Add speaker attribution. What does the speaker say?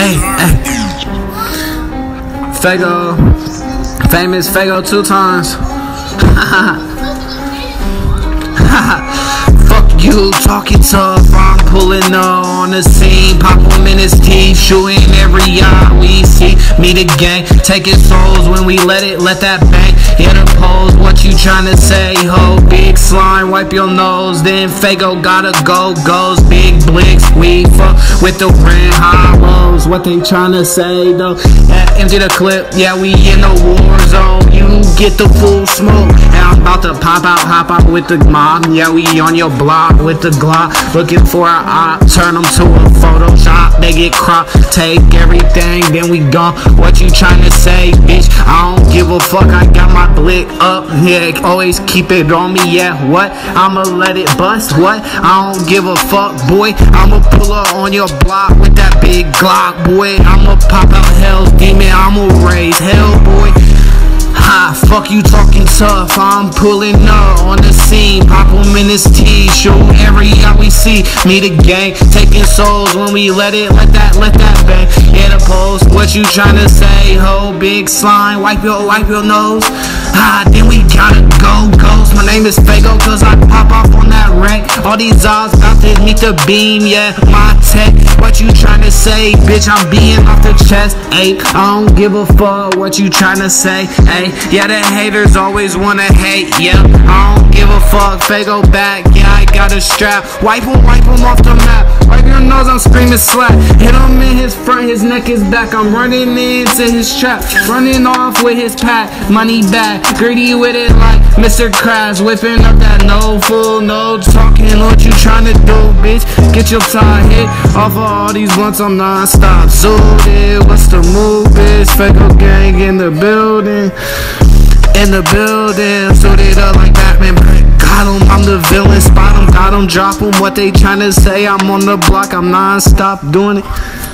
Speaker 1: Hey, hey. Fago. Famous Fago 2 times. Fuck you, talking tough. I'm pulling up on the scene. Pop him in his teeth, shooting every eye we see. Me the gang, taking souls when we let that bang. Interpose, what you tryna say, ho? Big slime, wipe your nose. Then Fago gotta go, goes big blicks. We fuck with the red hollows. What they tryna say though? Empty the clip, yeah, we in the war zone. You get the full smoke. And I'm about to pop out, hop out with the mob. Yeah, we on your block with the Glock. Looking for a op, turn them to a Photoshop. They get cropped, take everything, then we gone. What you tryna say, bitch? I don't give a fuck, I got my blick up. Yeah, always keep it on me, yeah, what? I'ma let it bust, what? I don't give a fuck, boy. I'ma pull up on your block with that big Glock, boy. I'ma pop out hell's demon, I'ma raise hell, boy. Ha, fuck you talking tough, I'm pulling up on the scene. Pop him in his teeth, show every eye we see. Me the gang, taking souls when we let that bang. Hit a post, what you tryna say, ho? Big slime, wipe your nose. Ah, then we gotta go, ghost. My name is Fago, cause I pop off on that wreck. All these odds about to meet the beam, yeah, my tech. What you tryna say, bitch? I'm being off the chest, ayy. I don't give a fuck what you tryna say, ayy. Yeah, the haters always wanna hate, yeah. I don't give a fuck, Fago back, yeah, I got a strap. Wipe him off the map. Wipe your nose, I'm screaming slap. Hit him in his front, his neck is back. I'm running into his trap, running off with his pack. Money back, greedy with it like Mr. Krabs. Whipping up that no fool, no talking. What you tryna do, bitch? Get your tie hit off of all these blunts, I'm non-stop zooted. What's the move, bitch? Fago gang in the building. In the building, suited up like Batman. Got him, I'm the villain. Spot him, got him, drop him. What they tryna say? I'm on the block, I'm non-stop doing it.